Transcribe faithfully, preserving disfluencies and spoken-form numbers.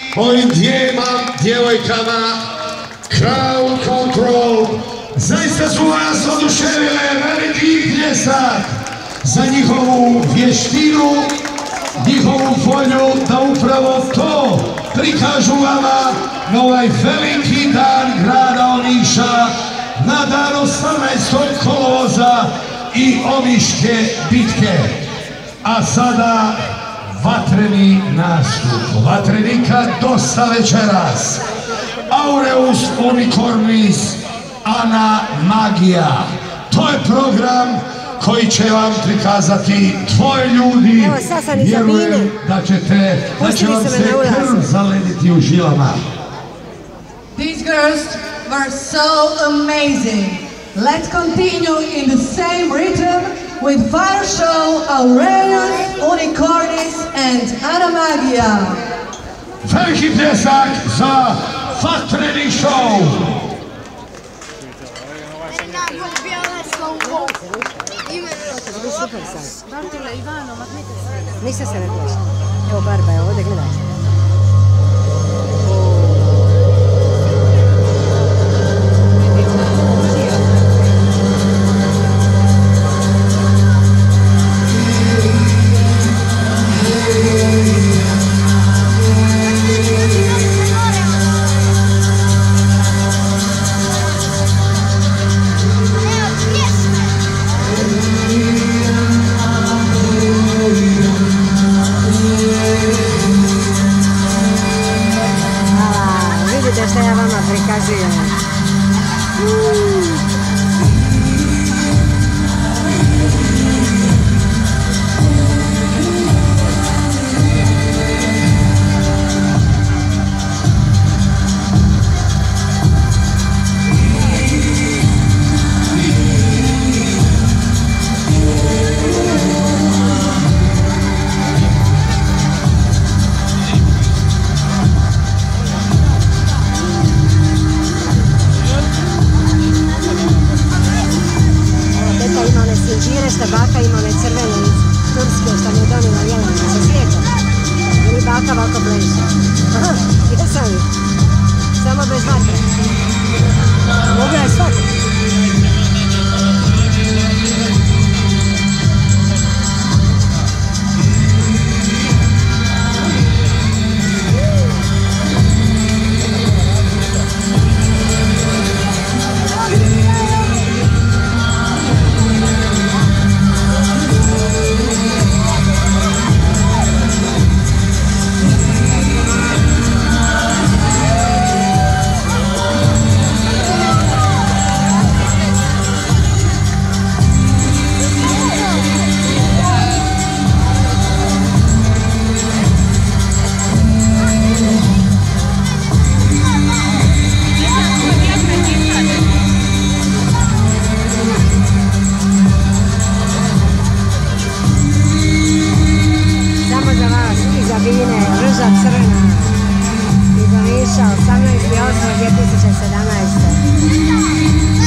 ovim dvijema djevojkama Crowd Control. Zaista su vas oduševile, veliki pljesak za njihovu vještinu, njihovu volju da upravo to prikažu vama na ovaj veliki dan grada Omiša, na dan osamnaestog kolovoza i Omiške bitke. A sada vatreni nastup, vatrenika dosta večeras. Aureus Unicornis Ana Magija. To je program koji će vam prikazati tvoje ljudi. Vjerujem da ćete, da će vam se krv zalediti u žilama. These girls were so amazing. Let's continue in the same rhythm with Fire Show, Aureus Unicornis and Ana Magija. Veliki pljesak za vatreni show. Super sad. Bartole, Ivano, maknite se. Ništa se ne plaši. Evo Barba je ovdje, gledaj. Što ja vama prikazujem. Što baka ima one crvene iz Turske što mi je donila Jelena, se sjeća? Ili baka ovako bleša? Aha, jesam ih. Samo bez vatre. Mogu ja shvatiti. Ruža crvena iz Omiša, osamnaesti osmi dvije tisuće sedamnaeste.